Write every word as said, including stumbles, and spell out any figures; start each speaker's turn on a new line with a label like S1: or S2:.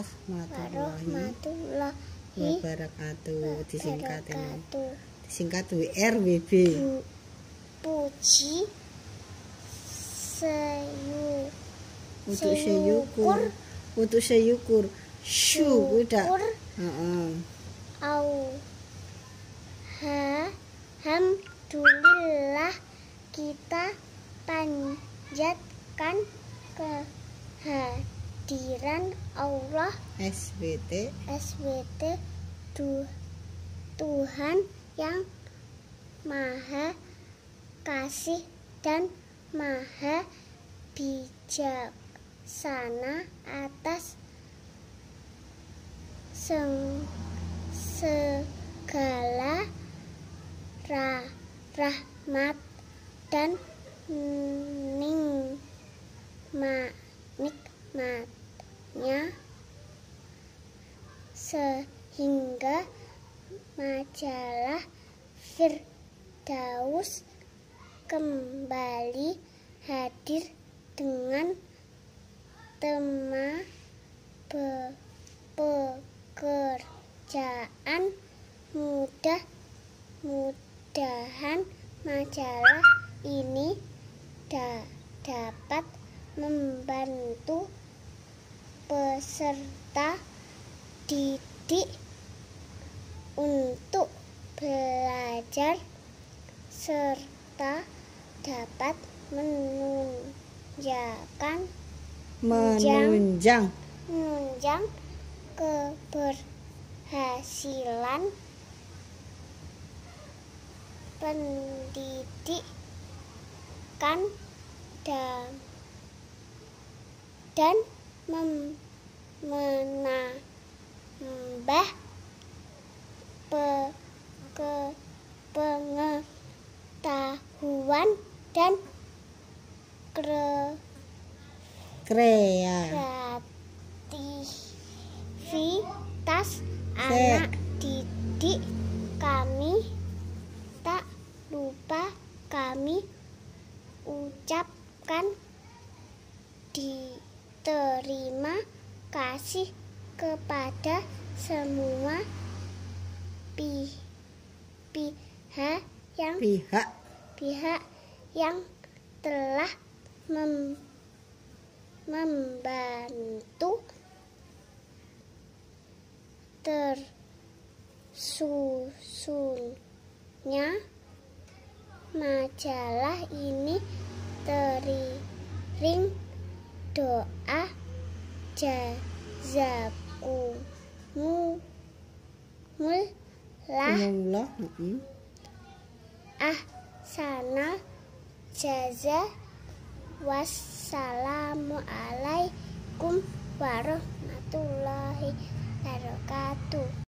S1: warahmatullahi wabarakatuh. Disingkat ya. Disingkat W R W B.
S2: Puji seyu
S1: Untuk syukur. Untuk syukur. Syu udah. Heeh.
S2: Au. Ha. Alhamdulillah, kita panjatkan kehadiran Allah
S1: S W T
S2: S W T Tuhan yang Maha Kasih dan Maha Bijaksana atas seng, segala ra, rahmat dan ning ma, nikmatnya, sehingga majalah Firdaus kembali hadir dengan tema be, pekerjaan mudah. Mudahan majalah ini da, dapat membantu peserta didik untuk belajar serta dapat menunjang
S1: menunjang
S2: menunjang keberhasilan pendidikan dan dan mem, menambah pe, ke, pengetahuan dan kre, kreativitas anak didik kami. Tak lupa kami ucapkan diterima kasih kepada semua pi, pihak yang
S1: pihak
S2: pihak yang telah mem, membantu tersusunnya majalah ini. Teriring doa jazakumullah ahsanal jaza. Wassalamualaikum warahmatullahi wabarakatuh.